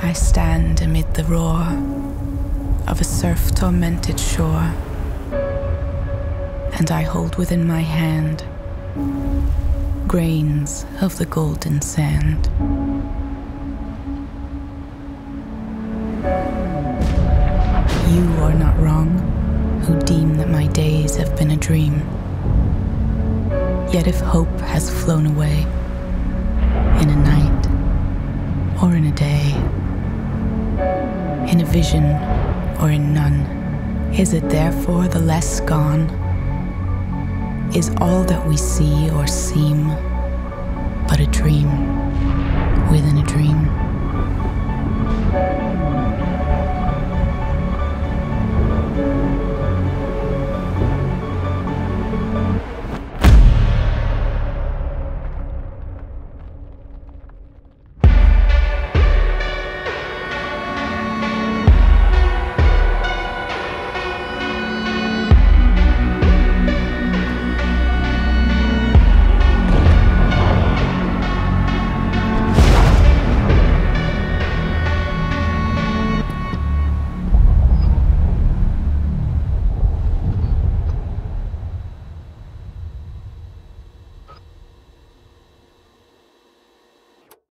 I stand amid the roar of a surf-tormented shore, and I hold within my hand grains of the golden sand. You are not wrong, who deem that my days have been a dream. Yet if hope has flown away, in a night or in a day, in a vision or in none, is it therefore the less gone? Is all that we see or seem but a dream?